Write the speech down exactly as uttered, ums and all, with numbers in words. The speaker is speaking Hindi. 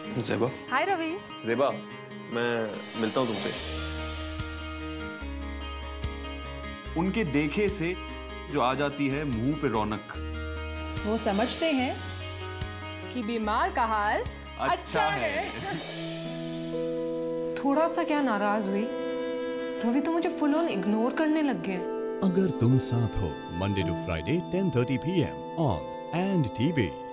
ज़ेबा। हाय रवि। ज़ेबा, मैं मिलता हूँ तुमसे। उनके देखे से जो आ जाती है मुंह पे रौनक। वो समझते हैं कि बीमार का हाल अच्छा, अच्छा है, है। थोड़ा सा क्या नाराज हुई, रवि तो मुझे फुल ऑन इग्नोर करने लग गए। अगर तुम साथ हो, Monday to Friday ten thirty P M on and TV.